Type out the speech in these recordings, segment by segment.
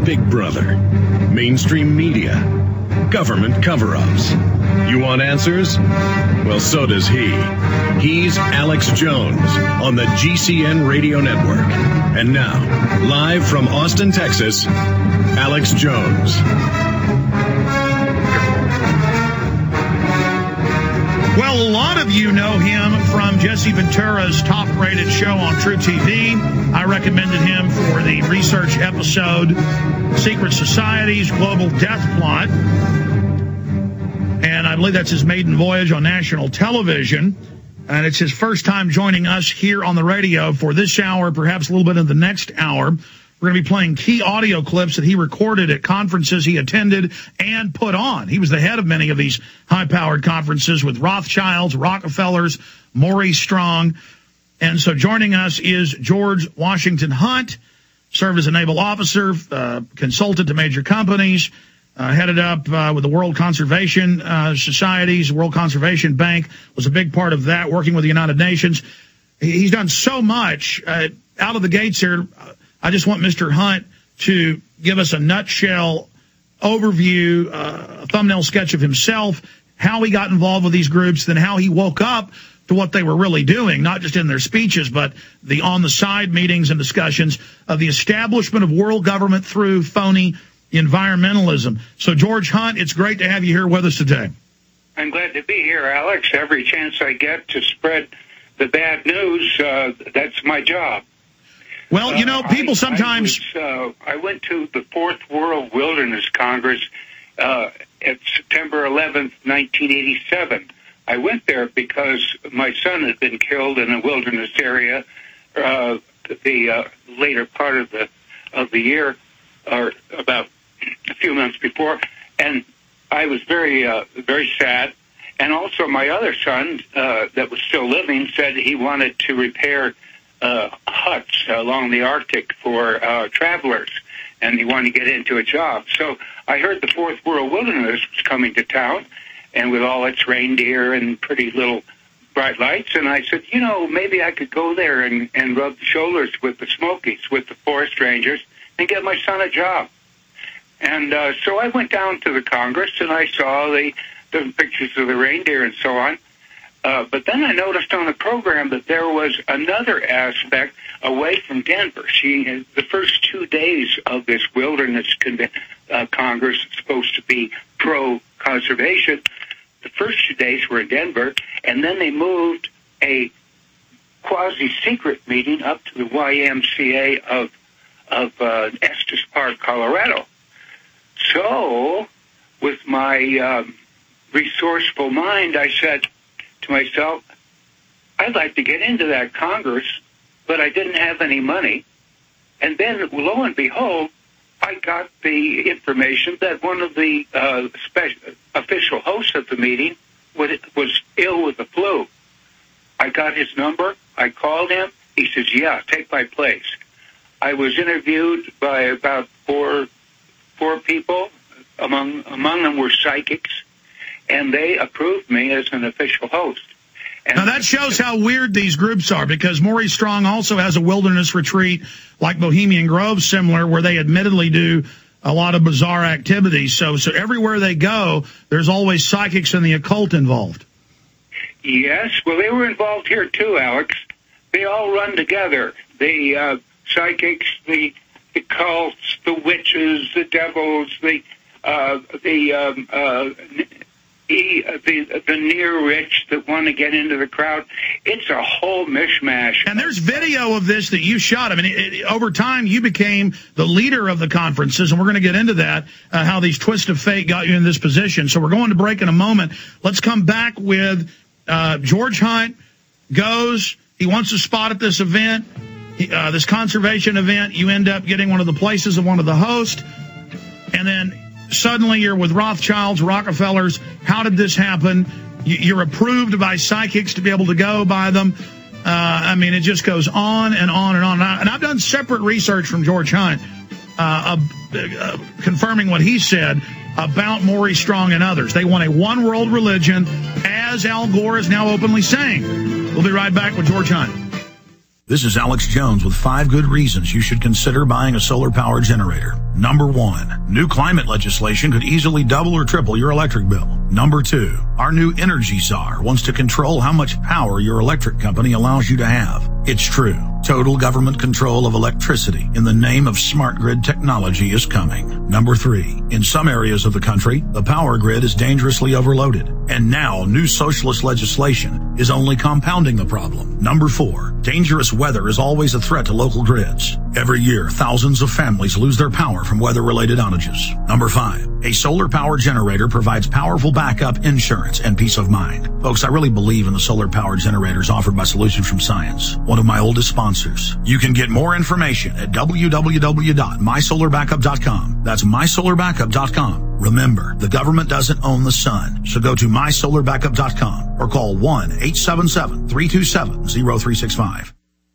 Big Brother, mainstream media, government cover-ups. You want answers? Well, so does he. He's Alex Jones on the GCN Radio Network. And now, live from Austin, Texas, Alex Jones. Well, a lot of you know him from Jesse Ventura's top-rated show on True TV. I recommended him for the research episode, Secret Society's Global Death Plot. And I believe that's his maiden voyage on national television. And it's his first time joining us here on the radio for this hour, perhaps a little bit of the next hour. We're going to be playing key audio clips that he recorded at conferences he attended and put on. He was the head of many of these high-powered conferences with Rothschilds, Rockefellers, Maurice Strong. And so joining us is George Washington Hunt, served as a naval officer, consulted to major companies, headed up with the World Conservation Societies, World Conservation Bank, was a big part of that, working with the United Nations. He's done so much. Out of the gates here, I just want Mr. Hunt to give us a nutshell overview, a thumbnail sketch of himself, how he got involved with these groups, then how he woke up to what they were really doing, not just in their speeches, but the on-the-side meetings and discussions of the establishment of world government through phony environmentalism. So, George Hunt, it's great to have you here with us today. I'm glad to be here, Alex. Every chance I get to spread the bad news, that's my job. Well, you know, people sometimes... I went to the Fourth World Wilderness Congress at September 11th, 1987. I went there because my son had been killed in a wilderness area the later part of the year, or about a few months before, and I was very sad. And also my other son that was still living said he wanted to repair huts along the Arctic for travelers, and he wanted to get into a job. So I heard the Fourth World Wilderness was coming to town, and with all its reindeer and pretty little bright lights, and I said, you know, maybe I could go there and rub shoulders with the Smokies, with the forest rangers, and get my son a job. And so I went down to the Congress, and I saw the pictures of the reindeer and so on. But then I noticed on the program that there was another aspect away from Denver. The first 2 days of this wilderness Congress is supposed to be pro-conservation. The first 2 days were in Denver, and then they moved a quasi-secret meeting up to the YMCA of Estes Park, Colorado. So, with my resourceful mind, I said to myself, I'd like to get into that Congress, but I didn't have any money. And then, lo and behold, I got the information that one of the official hosts of the meeting was ill with the flu. I got his number. I called him. He says, yeah, take my place. I was interviewed by about four people. Among them were psychics, and they approved me as an official host. And now, that shows how weird these groups are, because Maurice Strong also has a wilderness retreat like Bohemian Grove, similar, where they admittedly do a lot of bizarre activities. So everywhere they go, there's always psychics and the occult involved. Yes, well, they were involved here too, Alex. They all run together. The psychics, the cults, the witches, the devils, the near rich that want to get into the crowd. It's a whole mishmash. And there's video of this that you shot. I mean, over time, you became the leader of the conferences, and we're going to get into that, how these twists of fate got you in this position. So we're going to break in a moment. Let's come back with George Hunt goes. He wants a spot at this event, this conservation event. You end up getting one of the places of one of the hosts, and then suddenly you're with Rothschilds, Rockefellers. How did this happen? You're approved by psychics to be able to go by them. I mean, it just goes on and on and on. And I've done separate research from George Hunt confirming what he said about Maurice Strong and others. They want a one-world religion, as Al Gore is now openly saying. We'll be right back with George Hunt. This is Alex Jones with 5 good reasons you should consider buying a solar power generator. Number 1, new climate legislation could easily double or triple your electric bill. Number 2, our new energy czar wants to control how much power your electric company allows you to have. It's true. Total government control of electricity in the name of smart grid technology is coming. Number 3, in some areas of the country, the power grid is dangerously overloaded. And now new socialist legislation is only compounding the problem. Number 4, dangerous weather is always a threat to local grids. Every year, thousands of families lose their power from weather-related outages. Number 5, a solar power generator provides powerful backup insurance and peace of mind. Folks, I really believe in the solar power generators offered by Solutions from Science, one of my oldest sponsors. You can get more information at www.mysolarbackup.com. That's mysolarbackup.com. Remember, the government doesn't own the sun, so go to mysolarbackup.com or call 1-877-327-0365.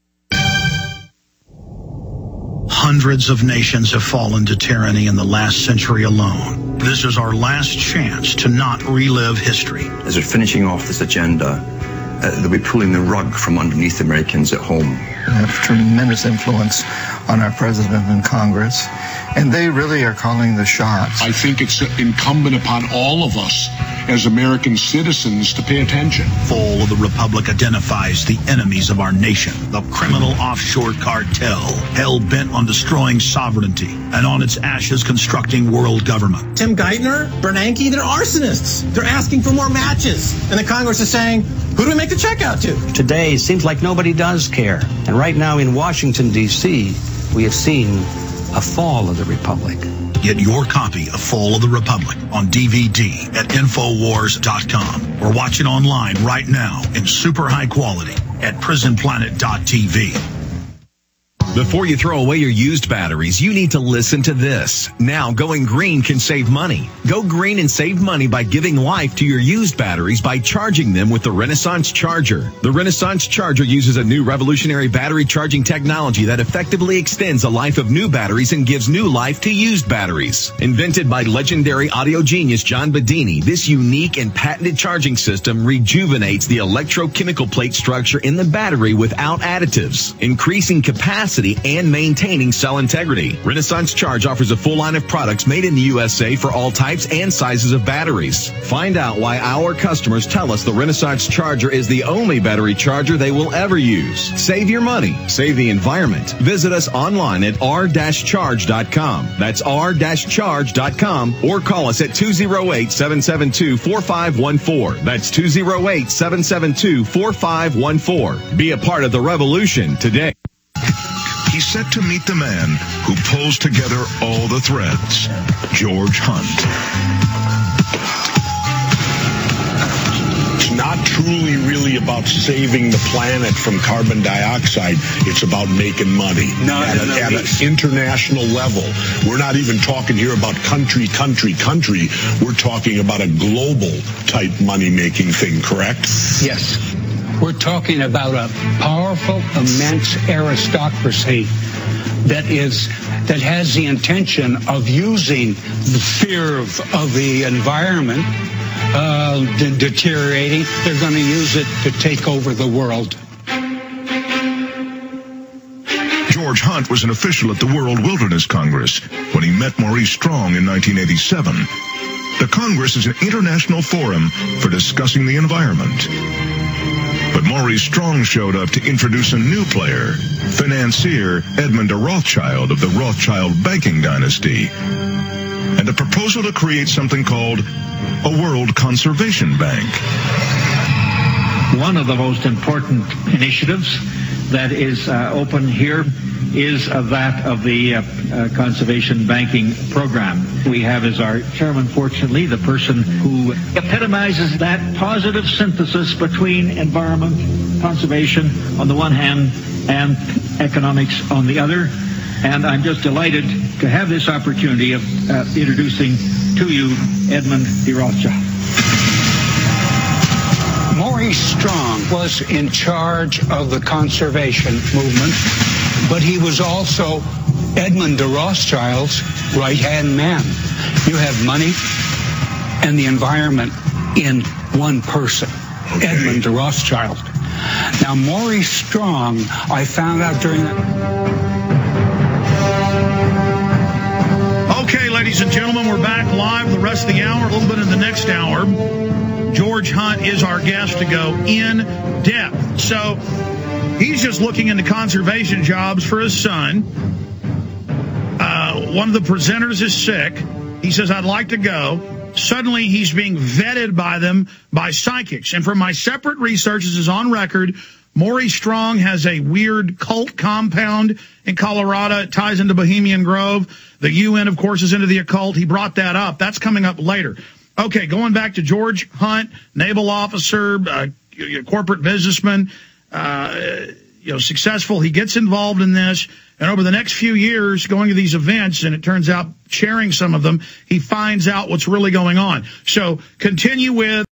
Hundreds of nations have fallen to tyranny in the last century alone. This is our last chance to not relive history. As they're finishing off this agenda, they'll be pulling the rug from underneath Americans at home. They have tremendous influence on our president and Congress, and they really are calling the shots. I think it's incumbent upon all of us as American citizens to pay attention. Fall of the Republic identifies the enemies of our nation, the criminal offshore cartel, hell-bent on destroying sovereignty, and on its ashes constructing world government. Tim Geithner, Bernanke, they're arsonists. They're asking for more matches. And the Congress is saying, who do we make the check out to? Today, it seems like nobody does care. And right now in Washington, D.C., we have seen a fall of the Republic. Get your copy of Fall of the Republic on DVD at Infowars.com or watch it online right now in super high quality at PrisonPlanet.tv. Before you throw away your used batteries, you need to listen to this. Now, going green can save money. Go green and save money by giving life to your used batteries by charging them with the Renaissance Charger. The Renaissance Charger uses a new revolutionary battery charging technology that effectively extends the life of new batteries and gives new life to used batteries. Invented by legendary audio genius John Bedini, this unique and patented charging system rejuvenates the electrochemical plate structure in the battery without additives, increasing capacity and maintaining cell integrity. Renaissance Charge offers a full line of products made in the USA for all types and sizes of batteries. Find out why our customers tell us the Renaissance Charger is the only battery charger they will ever use. Save your money. Save the environment. Visit us online at r-charge.com. That's r-charge.com or call us at 208-772-4514. That's 208-772-4514. Be a part of the revolution today. He's set to meet the man who pulls together all the threads, George Hunt. It's not truly really about saving the planet from carbon dioxide. It's about making money at an international level. We're not even talking here about country. We're talking about a global type money-making thing, correct? Yes. We're talking about a powerful, immense aristocracy that has the intention of using the fear of the environment deteriorating. They're going to use it to take over the world. George Hunt was an official at the World Wilderness Congress when he met Maurice Strong in 1987. The Congress is an international forum for discussing the environment. But Maurice Strong showed up to introduce a new player, financier Edmund de Rothschild of the Rothschild banking dynasty, and a proposal to create something called a World Conservation Bank. One of the most important initiatives that is open here is that of the conservation banking program. We have as our chairman, fortunately, the person who epitomizes that positive synthesis between environment, conservation on the one hand, and economics on the other. And I'm just delighted to have this opportunity of introducing to you Edmund de Rothschild. Maurice Strong was in charge of the conservation movement, but he was also Edmund de Rothschild's right-hand man. You have money and the environment in one person, Edmund de Rothschild. Now, Maurice Strong, I found out during Okay, ladies and gentlemen, we're back live the rest of the hour, a little bit in the next hour. George Hunt is our guest to go in depth. So he's just looking into conservation jobs for his son. One of the presenters is sick. He says, I'd like to go. Suddenly, he's being vetted by them, by psychics. And from my separate research, this is on record, Maurice Strong has a weird cult compound in Colorado. It ties into Bohemian Grove. The UN, of course, is into the occult. He brought that up. That's coming up later. Okay, going back to George Hunt, naval officer, corporate businessman, successful. He gets involved in this. And over the next few years, going to these events, and it turns out sharing some of them, he finds out what's really going on. So continue with